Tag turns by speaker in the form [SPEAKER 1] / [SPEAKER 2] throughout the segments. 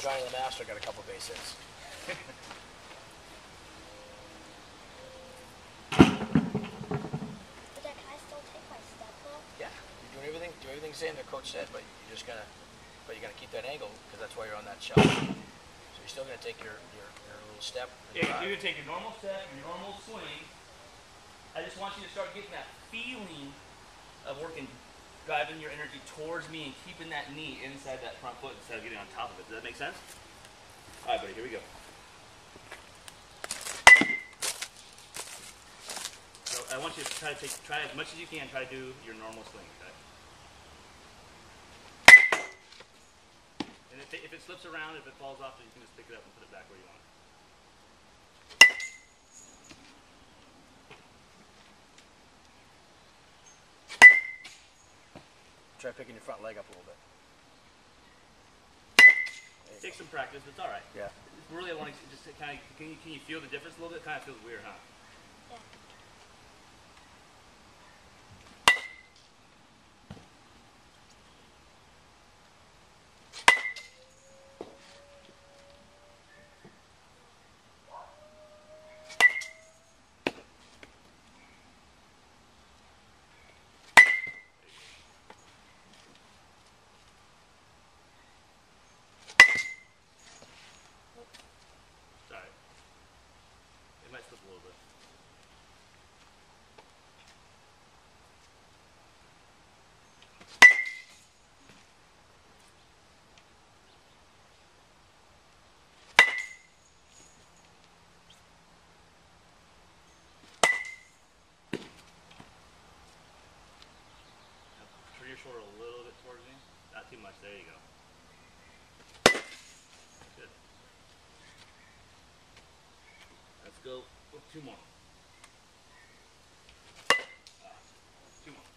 [SPEAKER 1] Johnny the Master got a couple base hits. Yeah, you're doing everything the same that Coach said, but you're gonna keep that angle because that's why you're on that shelf. So you're still gonna take your little step.
[SPEAKER 2] Yeah, you're gonna take your normal step, your normal swing. I just want you to start getting that feeling of driving your energy towards me and keeping that knee inside that front foot instead of getting on top of it. Does that make sense? All right, buddy, here we go. So I want you to try as much as you can, try to do your normal swing, okay? And if it slips around, if it falls off, then you can just pick it up and put it back where you want it.
[SPEAKER 1] Try picking your front leg up a little bit.
[SPEAKER 2] Take some practice, but it's all right.
[SPEAKER 1] Yeah.
[SPEAKER 2] Really, I want to just kind of, can you feel the difference a little bit? Kind of feels weird, huh?
[SPEAKER 3] Yeah.
[SPEAKER 2] It might slip a little bit. Turn your shoulder a little bit towards me. Not too much. There you go. Good. Let's go with two more. Two more.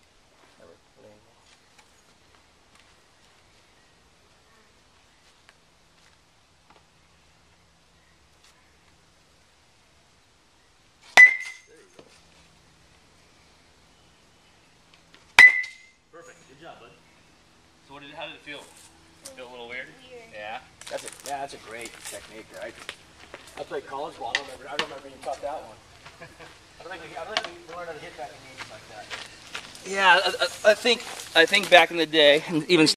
[SPEAKER 2] There you go. Perfect. Good job, bud. So how did it feel? Feel a little weird? Yeah.
[SPEAKER 1] That's a great technique, right? I played college ball. I don't remember you taught that one. I don't think we learned how to hit that in games like that.
[SPEAKER 2] Yeah, I think back in the day, and even